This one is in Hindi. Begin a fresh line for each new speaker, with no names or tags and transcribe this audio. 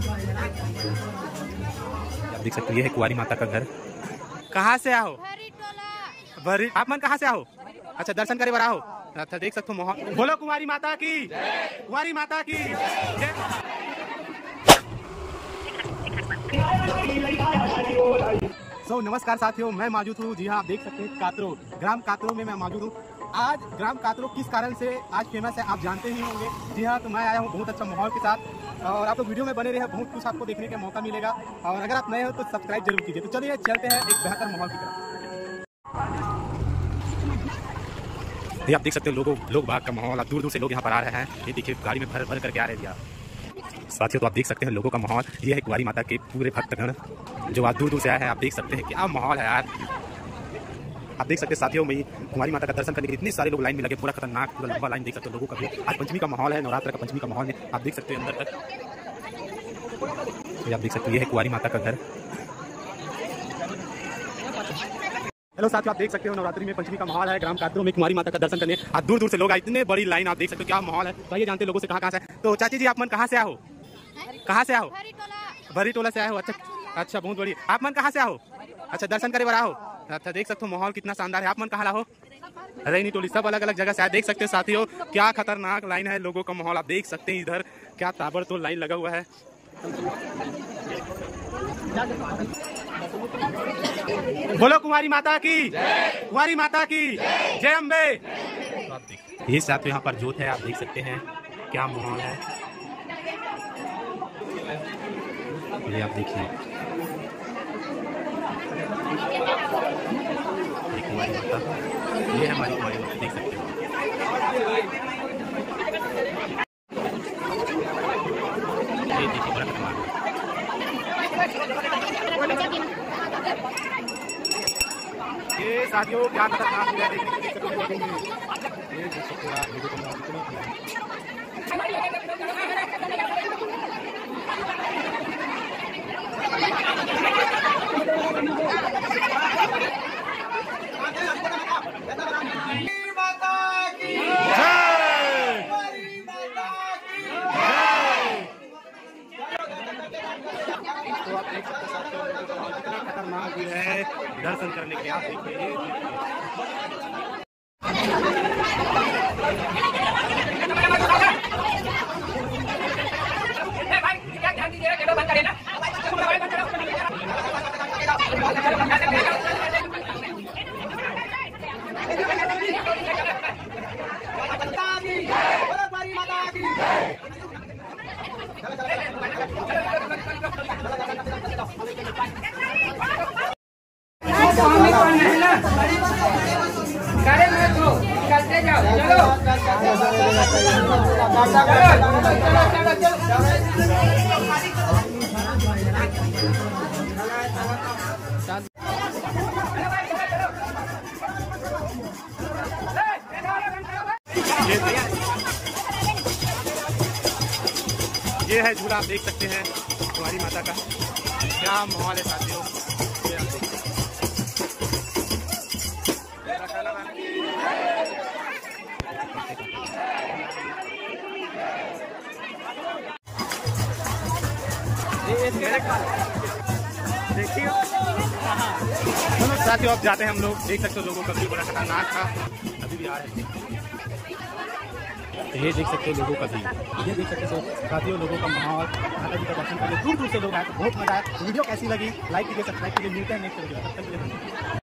देख सकते हो ये है कुंवारी माता का घर। कहाँ से आओ? भरी। आप मन कहाँ से आओ? अच्छा दर्शन करे बार आओ। अच्छा देख सकते हो मोहन। बोलो कुंवारी माता की, कुंवारी माता की जय। नमस्कार साथियों, मैं मौजूद हूँ, जी हाँ आप देख सकते हैं कातरो, ग्राम कातरो में मैं मौजूद हूँ। आज ग्राम कातरो किस कारण से आज फेमस है आप जानते ही होंगे। जी हाँ, तो मैं आया हूँ बहुत अच्छा माहौल के साथ और आप लोग वीडियो में बने रहे, बहुत कुछ आपको देखने का मौका मिलेगा। और अगर आप नए हो तो सब्सक्राइब जरूर कीजिए। तो चलिए चलते हैं एक बेहतर माहौल की तरफ। ये आप देख सकते हो लोग बाग का माहौल, दूर दूर से लोग यहाँ पर आ रहे हैं। ये देखिए गाड़ी में भर भर करके आ रहे हैं साथियों। तो आप देख सकते हैं लोगों का माहौल। ये है कुंवारी माता के पूरे भक्तगण जो आज दूर दूर से आए हैं। आप देख सकते हैं क्या माहौल है यार। आप देख सकते हैं साथियों में कुंवारी माता का दर्शन करने के इतने सारे लोग लाइन में लगे, पूरा खतरनाक पूरा लंबा लाइन देख सकते हो लोगों का भी। आज पंचमी का माहौल है, नवरात्र का पंचमी का माहौल है। आप देख सकते हैं अंदर तक। तो आप देख सकते हो ये है कुंवारी माता का घर। हेलो साथियों, आप देख सकते हो नवरात्रि में पंचमी का माहौल है। ग्राम कातरो में कुंवारी माता का दर्शन करने आज दूर दूर से लोग आए, इतने बड़ी लाइन। आप देख सकते हो क्या माहौल है। तो ये जानते लोगों से कहाँ से। तो चाची जी आप मन कहाँ से आओ? कहाँ से आओ? भरी टोला से आए हो। अच्छा बहुत बढ़िया। आप मन कहाँ से आओ? अच्छा दर्शन करे बार आओ। अच्छा देख सकते हो माहौल कितना शानदार है। आप मन कहाँ लाओ? रैनी टोली, सब अलग अलग जगह से आए। देख सकते हो साथियों क्या खतरनाक लाइन है लोगों का माहौल। आप देख सकते हैं इधर क्या ताबड़तोड़ लाइन लगा हुआ है। बोलो कुंवारी माता की, कुंवारी माता की जय अम्बे। ये साथियों यहाँ पर जोत है, आप देख सकते हैं क्या माहौल है। ये आप देखिए कुंवारी माता, ये है हमारी कुंवारी माता, देख सकते हो। ये देखिए बड़ा खतरनाक। ये साथियों क्या खतरनाक है, देखने के लिए ये देख सकते हो आप वीडियो को। तो आप देख सकते हैं कितना खतरनाक भी है दर्शन करने के लिए। आप देखिए ये है झूला, आप देख सकते हैं कुंवारी माता का क्या माहौल है साथियों। देखिए साथियों अब जाते हैं हम लोग। देख सकते हो लोगों का भी बड़ा खतरनाक था, अभी भी आ रहे हैं। ये देख सकते हो लोगों का भी, ये देख सकते हो साथियों लोगों का माहौल। माता जी का दर्शन करने दूर दूर से लोग आए, तो बहुत मजा आया। वीडियो कैसी लगी लाइक कीजिए, सब्सक्राइब कीजिए। मिलते हैं नेक्स्ट वीडियो।